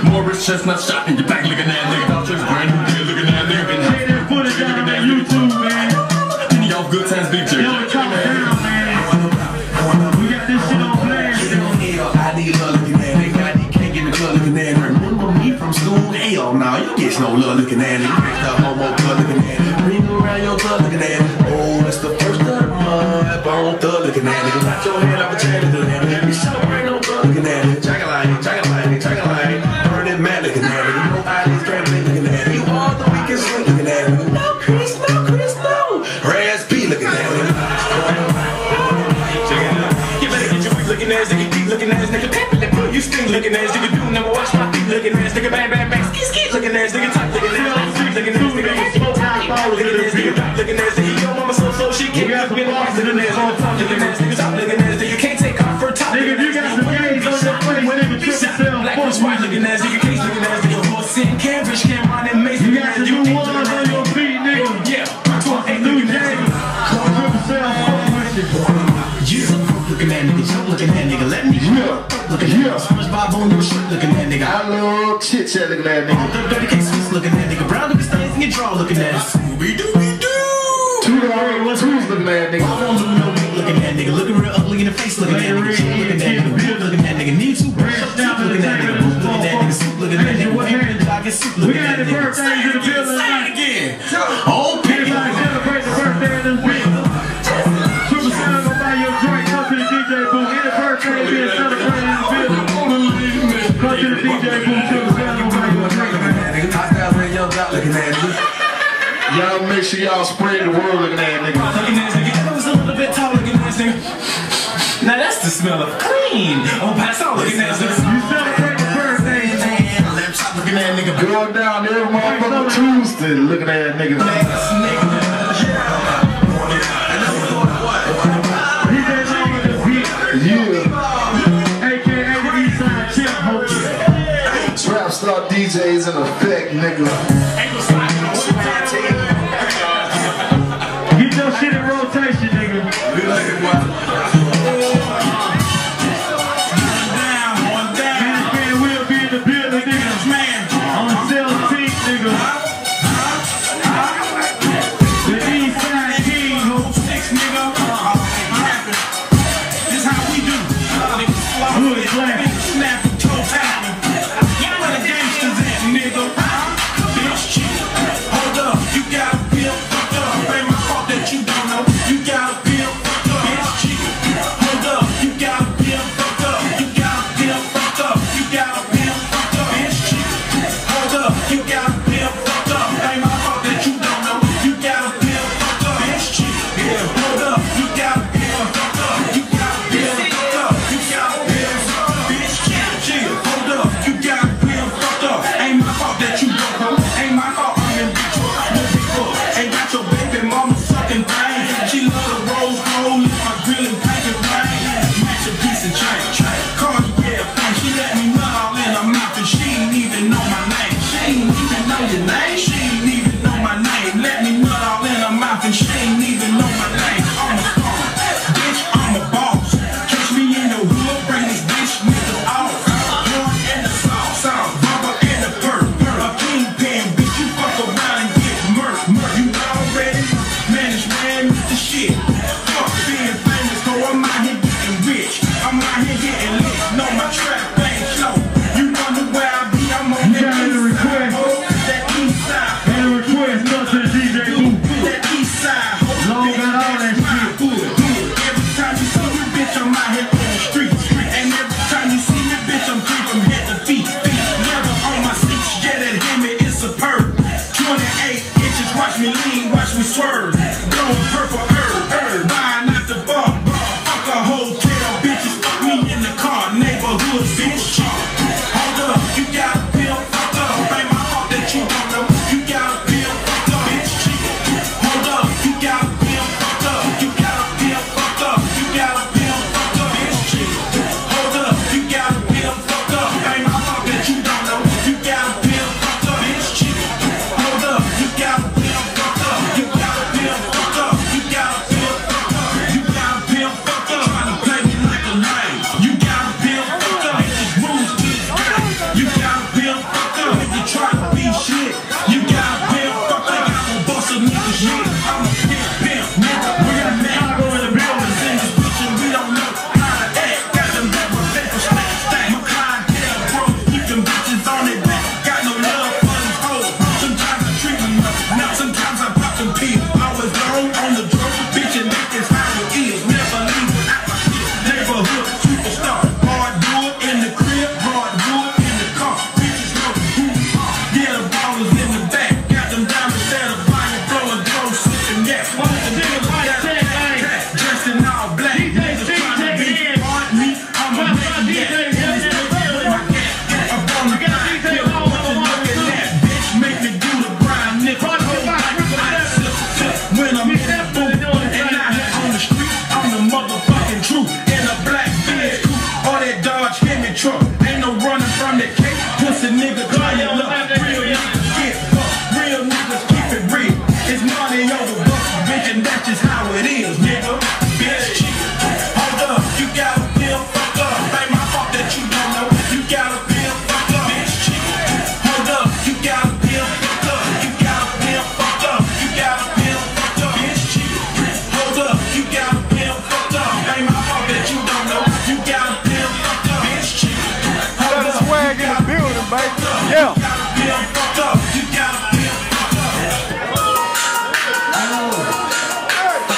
Morris chestnut shot in your back, looking at nigga. Dog just brand new deal, looking at nigga. Hey, that footage down on YouTube, man. Any y'all good times big jerk. Yo, talk down, man. We got this shit on blast. I need love looking at nigga. I need cake in the club looking at nigga. Remember me from school? Hell nah, you get no love looking at nigga. Next up, homo club looking at nigga. Ring around your club looking at nigga. Oh, it's the first of the month. Bone thug looking at nigga. Knock your head off a chain looking at nigga. You celebrate no thug looking at nigga. Jack-a-line, burn it mad looking at nigga. No eyelids trembling looking at nigga. You all the weakest link looking at nigga. No Chris, no. Raz B looking at nigga. You better get your weak looking ass nigga, deep looking ass nigga. You stink looking ass nigga. Do never watch my feet looking ass nigga. Bang, ski looking ass nigga. Top looking ass nigga. Looking ass nigga. Looking ass nigga. Top looking ass nigga. Yo, mama so she can't get looking ass nigga. Top looking ass nigga. Top looking ass nigga. Can't take off her top. Nigga, if you got some games on your face, nigga, trip yourself. Black was white looking ass nigga. Case looking ass nigga. Horse in Cambridge, Cameron and Mason. You got the new ones on your feet, nigga. Yeah. New James. Trip yourself, fuck with you. You looking at nigga. Jump looking at nigga. Let me looking at so much Bob on your shit looking at nigga. I love chit chat looking at nigga. All the dirty cases looking at nigga. Brown looking stains in your draw looking at Scooby-Doo. Who's looking at nigga? I won't do no weak looking at nigga. Looking real ugly in the face looking at nigga. Chill looking at nigga. Real looking at nigga. Need to brush up looking at nigga. Looking at nigga. Soup looking at nigga. What hair jogging soup looking at nigga. We got the birthdays in the building. Say it again. Oh, Everybody celebrate the birthday in this bitch. Super Sound gonna buy your drink. Come to the DJ booth. Any birthday being celebrated in the building. Come to the DJ booth. Super Sound gonna buy your drink, man. looking at nigga. Y'all make sure y'all spread the word looking at nigga. Looking ass nigga. That was a little bit tall looking ass nigga. Now that's the smell of clean. Oh, pass out looking ass nigga. You celebrate the birthday, man. Lamb chop looking at nigga. Going down every motherfucking Tuesday looking at nigga. Trap Star DJs in effect, nigga. Get your shit in rotation, nigga. Man, we'll be in the building, nigga. On the 17th, nigga. The East Side King, nigga. This how we do. Hood black. Snap and toe tap. Y'all where the gangsters at, nigga. Bitch, hold up. You gotta feel fucked up. Ain't my fault that you don't know. You gotta feel fucked up. Bitch, pussy nigga trying to look. Real niggas get fucked. Real niggas keep it real. It's money over bucks, bitch, and that's just how it is, nigga. Bitch, hold up, you gotta feel fucked up. Ain't my fault that you don't know. You gotta feel fucked up. Bitch, hold up, you gotta feel fucked up. You gotta feel fucked up. You gotta feel fucked up. Bitch, hold up, you gotta feel fucked up. Ain't my fault that you don't know. You gotta feel fucked up. Bitch, hold up, swag in the building, baby.